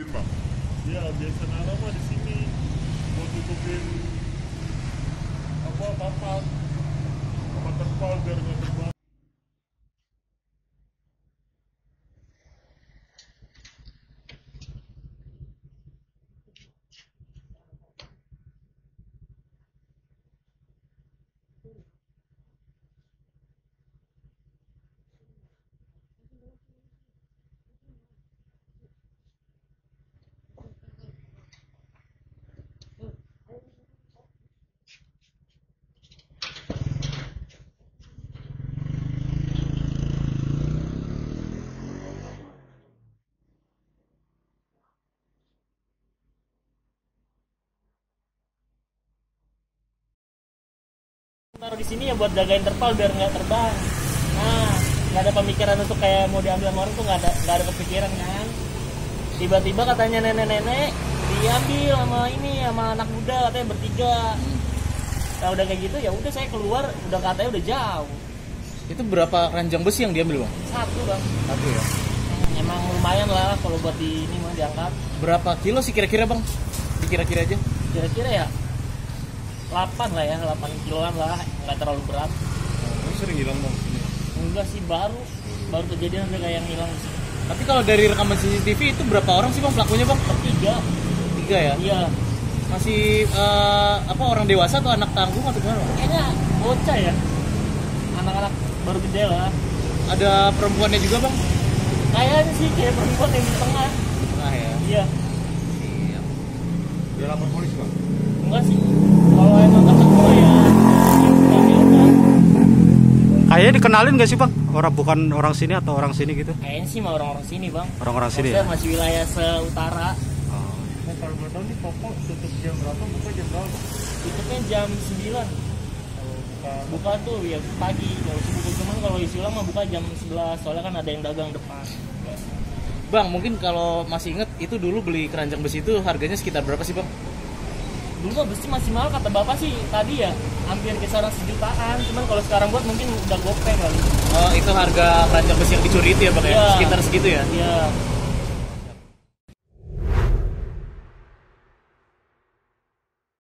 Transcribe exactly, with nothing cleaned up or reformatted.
bang? Iya, biasa nara mah di sini mau tutupin apa papan, papan terpal biar nggak terbang. Taruh di sini ya buat jagain terpal biar nggak terbang. Nah, nggak ada pemikiran untuk kayak mau diambil sama orang tuh nggak ada, nggak ada kepikiran kan. Tiba-tiba katanya nenek-nenek diambil sama ini sama anak muda katanya bertiga. Nah udah kayak gitu ya udah saya keluar, udah katanya udah jauh. Itu berapa ranjang besi yang diambil bang? Satu bang. Satu ya. Emang lumayan lah kalau buat di ini mah diangkat. Berapa kilo sih kira-kira bang? Dikira-kira aja. Kira-kira ya delapan lah ya, delapan kiloan lah, nggak terlalu berat. Ini sering hilang bang sini. Enggak sih, baru baru kejadian ada kayak yang hilang di sini. Tapi kalau dari rekaman C C T V itu berapa orang sih bang pelakunya bang? Bertiga. Tiga ya? Iya. Masih uh, apa orang dewasa atau anak tanggung atau gimana? Kayaknya bocah ya. Anak-anak baru gede lah. Ada perempuannya juga bang? Kayaknya sih kayak perempuan yang di tengah. Nah ya. Iya. Iya. Dia lapor polisi bang? Enggak sih. Kalau emang kata gue ya, ya udah. Kayaknya dikenalin gak sih bang? Orang bukan orang sini atau orang sini gitu? Kayaknya sih mah orang-orang sini bang. Orang-orang sini Maksudnya ya? masih wilayah seutara. Oh. Nah, kalau boleh tahu nih toko tutup jam berapa, buka jam berapa? Tutupnya jam sembilan. Kalau buka Buka tuh ya pagi. Kalau sibuk cuman kalau istilah mah buka jam sebelas. Soalnya kan ada yang dagang depan. Bang mungkin kalau masih inget itu dulu beli keranjang besi itu harganya sekitar berapa sih bang? Dulu mah besi masih mahal kata bapak sih tadi ya, hampir kisaran sejutaan. Cuman kalau sekarang buat mungkin udah gopeng kali. Oh itu harga keranjang besi yang dicuri itu ya bang ya? Iya. Sekitar segitu ya? Iya.